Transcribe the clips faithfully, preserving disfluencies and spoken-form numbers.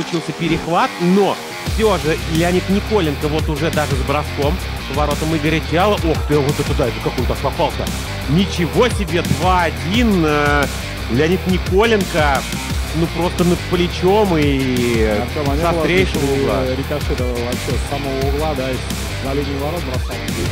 получился перехват, но все же Леонид Николенко вот уже даже с броском воротом Игоря Тиала. Ох ты, вот это да, это как он так попался. Ничего себе, два один. Леонид Николенко, ну просто над плечом и Артем, с острейшего угла. Рикошетовал вообще с самого угла, да, на линии ворот бросал.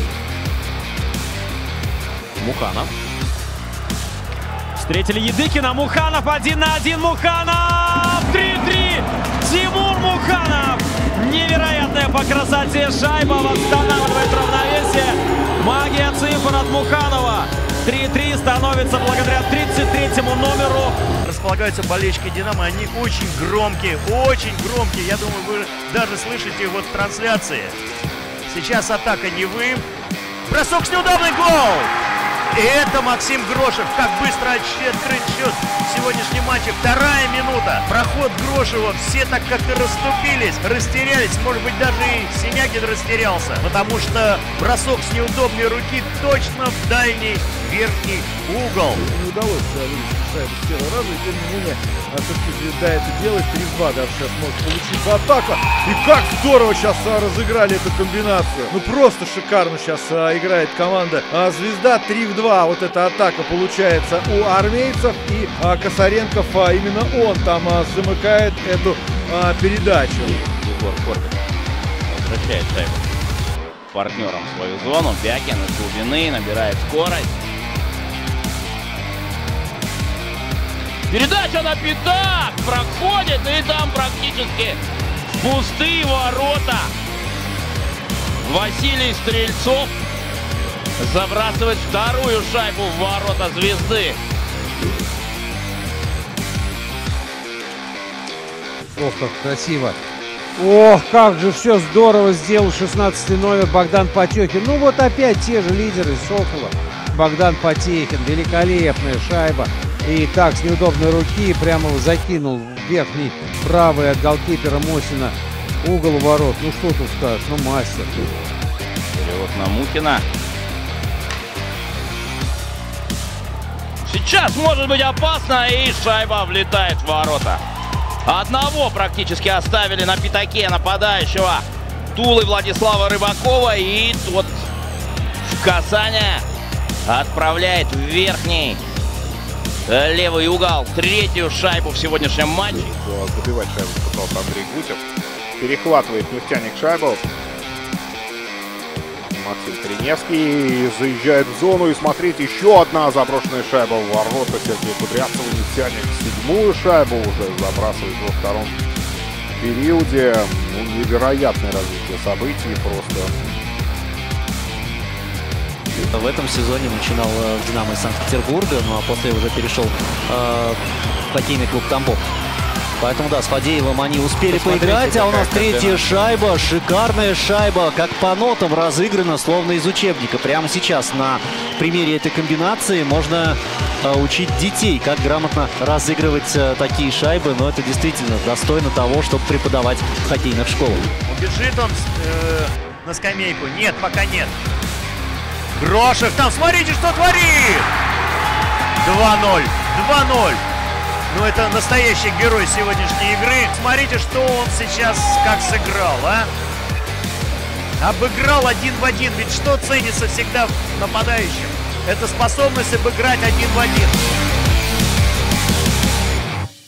Муханов. Встретили Едыкина. Муханов один на один. Муханов! три-три! Тимур Муханов! Невероятная по красоте шайба восстанавливает равновесие. Магия цифр от Муханова. три-три становится благодаря тридцать третьему номеру. Располагаются болельщики «Динамо». Они очень громкие, очень громкие. Я думаю, вы даже слышите вот в трансляции. Сейчас атака Невы. Бросок с неудобный, гол! И это Максим Грошев. Как быстро открыть счет в сегодняшнем матче. Вторая минута. Проход Грошева. Все так как-то расступились, растерялись. Может быть, даже и Синягин растерялся. Потому что бросок с неудобной руки точно в дальний верхний угол. Не удалось вывести шайбу с первого раза. И тем не менее, все-таки Звезда это делает. три-два даже сейчас может получиться атака. И как здорово сейчас а, разыграли эту комбинацию. Ну просто шикарно сейчас а, играет команда а, Звезда. три в два. Вот эта атака получается у армейцев. И а, Косаренков, а, именно он там а, замыкает эту а, передачу. Егор Корбин возвращает шайбу партнерам в свою зону. Бякин из глубины набирает скорость. Передача на пятак! Проходит, и там практически пустые ворота. Василий Стрельцов забрасывает вторую шайбу в ворота Звезды. Ох, как красиво. Ох, как же все здорово сделал шестнадцатый номер Богдан Потехин. Ну вот опять те же лидеры Сокола. Богдан Потехин, великолепная шайба. И так, с неудобной руки прямо закинул в верхний правый от голкипера Мосина угол ворот. Ну что тут скажешь, ну мастер. Перевод на Мухина. Сейчас может быть опасно, и шайба влетает в ворота. Одного практически оставили на пятаке нападающего Тулы Владислава Рыбакова, и тот в касание отправляет в верхний левый угол третью шайбу в сегодняшнем матче. Забивать шайбу пытался Андрей Гусев. Перехватывает нефтяник шайбу. Максим Триневский заезжает в зону. И смотрите, еще одна заброшенная шайба в ворота. Сергей Кудрявцев, нефтяник, седьмую шайбу уже забрасывает во втором периоде. Ну, невероятное развитие событий просто. В этом сезоне начинал в «Динамо» из Санкт-Петербурга, ну а после уже перешел э, в хоккейный клуб «Тамбов». Поэтому, да, с Фадеевым они успели Посмотрите, поиграть, а у нас третья картина. шайба, шикарная шайба, как по нотам разыграна, словно из учебника. Прямо сейчас на примере этой комбинации можно э, учить детей, как грамотно разыгрывать э, такие шайбы, но это действительно достойно того, чтобы преподавать в хоккейных школах. Убежит он э, на скамейку? Нет, пока нет. Грошев там, смотрите, что творит! два ноль, два ноль. Ну, это настоящий герой сегодняшней игры. Смотрите, что он сейчас как сыграл, а? Обыграл один в один. Ведь что ценится всегда в нападающем? Это способность обыграть один в один.